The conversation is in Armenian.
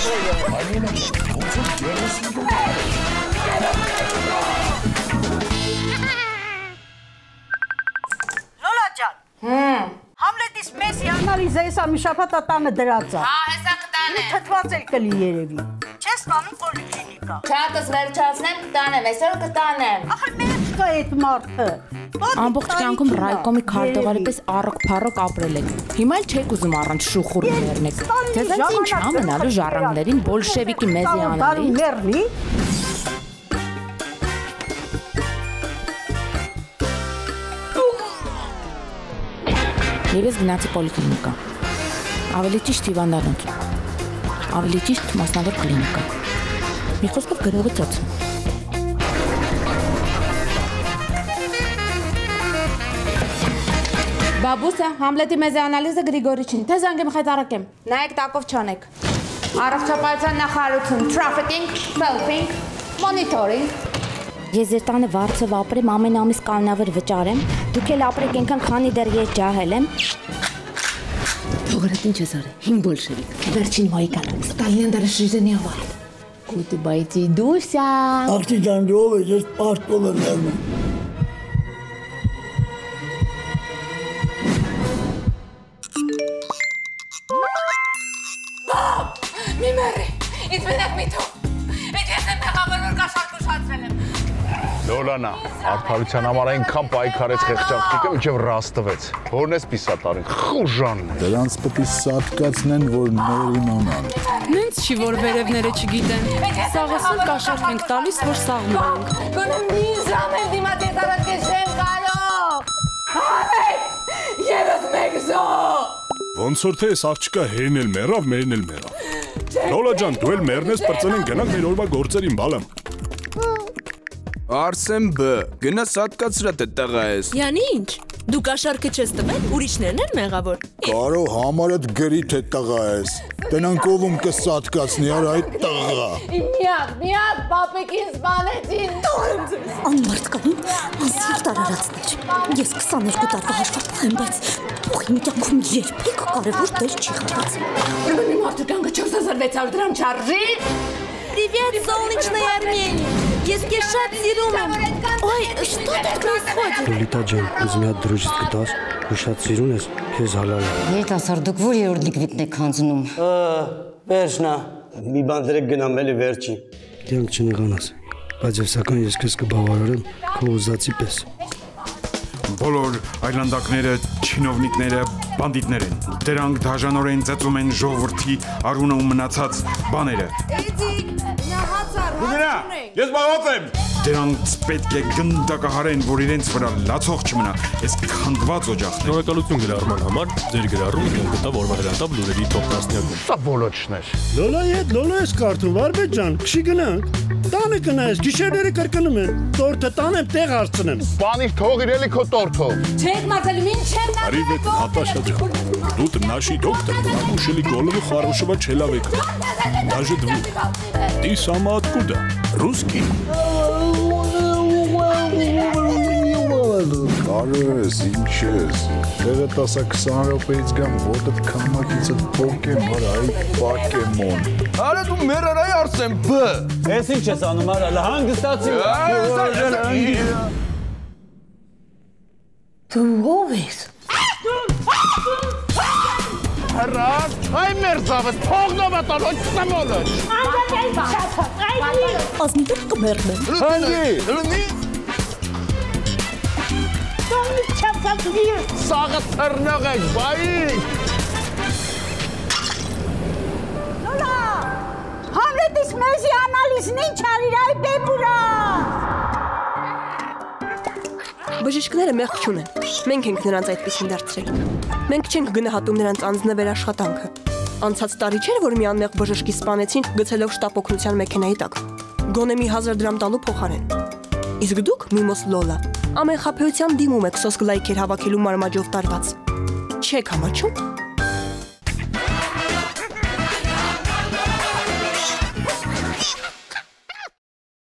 Լոլա ջան։ Համլետի սմեսի անալիզը էսա մի շաբաթ տանը դրած է։ Հա, հեսա կտանը։ Թթված էլ կլի երևի։ Չես տանում պոլիկլինիկա։ Չաթս վերջացնեմ կտանեմ, այսօր կտանեմ։ Ախր մեր չկա այդ մարդը։ Ամբողջ կյանքում ռայկոմի քարտուղարի պես առոք-փառոք ապրել եք։ Հիմա էլ չեք ուզում առանց շուխուր մեռնեք։ Ձեզանց ինչ ամենալու ժառանգներին բոլշևիկի մեզի անալի։ Մեռնի։ Եվ ես գնացի պոլիկլինիկա։ Ավելի ճիշտ հիվանդանոց։ Ավելի ճիշտ մասնավոր կլինիկա։ Մի խոսքով գրողի ծոցը։ Բաբուսը, Համլետի մեզի անալիզը Գրիգորիչին, թե զանգեմ խայտարակեմ։ Նայեք տակով չանեք։ Առողջապահության նախարարություն, trafficking, selfing, monitoring։ Ես ձեր տանը վարձով ապրեմ, ամեն ամիս կանոնավոր վճարեմ, դուք էլ ապրեք այնքան, քանի դեռ ես ջահել եմ։ Թողերդ ինչ ես արել, հին բոլշևիկ, վերջին մայկանը, Ստալինյան դարաշրջանի ավար։ Կուտի բայցի դուսյա։ Աղջի ջան, ով է, ես պարտով եմ ներնում։ Մի մերի, ինձ մենակ մի թող։ Այդ ես եմ մեղավոր, որ կաշարք ուշացրել եմ։ Լոլանա, արդարության համար այնքան պայքարեց խեղճախտիկը, մինչև ռաստվեց։ Որն ես պիսատարին, խուժանն է։ Դրանց պետք է սատկացնեն, որ մեր իմանան։ Նենց չի, որ վերևները չգիտեն։ Սաղասուն կաշարք ենք տալիս, որ սաղում ենք։ Գոնե մի ժամ եմ դիմաց ես առատկես չեմ կարող։ Հայ, ևս մեկ զո։ Ոնց որ թե ես աղջիկա հերն էլ մեռավ, մերն էլ մեռավ։ Լոլա ջան, դու էլ մեռնես պրծենեն գնանք մեր օրվա գործերին բալամ։ Արսեն B, գնա սատկացրա թե տղա ես։ Յանի ինչ, դու կաշարքը չես տվել, ուրիշներն են մեղավոր։ Կարո համարդ գրի թե տղա ես։ Տնանք ովում կսատկացնի ար այդ տղա։ Միակ, պապեկին սպանեցին։ Անմարդկային, անսիրտ արարածներ։ Ես 22 տարվա հաշվապահ եմ, բայց փոխի մի կյանքում երբեք կարևոր դեր չի խաղացել։ Ուրեմն իմ արդու կյանքը 4600 դրամ չարժի։ Привет, солнечной Армении! Ես քեզ շատ սիրում եմ։ Ой, что тут происходит? Լոլիտա ջան, ուզում եմ դրոջից կտաս, ու շատ սիրուն ես, քեզ հալալ։ Երիտասարդ դուք որ երրորդ լիկվիդն եք հանձնում։ Վերջնա, մի բան դրեք գնամ էլի վերջի։ Դրանք չնեղանաս, բայց ես սակայն ես քեզ կբավարարեմ քո ուզածի պես։ Բոլոր այլանդակները, չինովնիկները, բանդիտներ են։ Դրանք դաժանորեն ծեծում են ժողովրդի արունը ու մնացած բաները։ Էդիկ, նահացար, Ես բաղված եմ։ Դրանք պետք է գնդակահարեն, որ իրենց վրա լացող չմնա, այս քանդված օջախներ։ Շնորհակալություն գրառման համար, ձեր գրառումը կգտավ օրվա հրատապ լուրերի top 10-յակում։ Սա բոլոչներ։ Լոլայի հետ Լոլա ես կարդում, Վարպետ ջան, քշի գնանք։ Տանը կնայես, գիշերները կրկնում են, տորթը տանեմ, տեղ հարցնեմ։ Սպանիր թող իրելի քո տորթով։ Չեք մածալում, ինչ չեմ նարդել։ Привет, Наташа ջան։ Тут наши доктор ушили голову хорошего человека. Даже двух. Ты сама откуда? Русский? Կարո ես, ինչ ես։ Դեղդ ասա 20 րոպեից գամ, ոտդ կամակիցդ պոկեմ, որ այ պակեմոն։ Արա դու մերարայի Արսեն B։ Ես ինչ ես անում, արա, հանգստացի։ Դու ով ես։ Հրաշ, այ մերձավս, փողնով է տալ, ոչ սամոլոչ։ Ազնիվ կմեռնեմ։ Լնի։ Սաղը թռնող եք, բայիկ։ Լոլա, Համլետիս մեզի անալիզն ինչ արիր այ բեբուրա։ Բժիշկները մեղք չունեն։ Մենք ենք նրանց այդպեսին դարձրել։ Մենք չենք գնահատում նրանց անձնվեր աշխատանքը։ Անցած տարի չէր, որ մի անմեղ բժշկի սպանեցին գցելով շտապ օգնության մեքենայի տակ։ Գոնե մի 1000 դրամ տալու փոխարեն։ Իսկ դուք, Միմոս Լոլա, ամեն խաբեության դիմում եք սոսկ լայքեր հավաքելու մարմաջով տարված։ Չեք համաչում։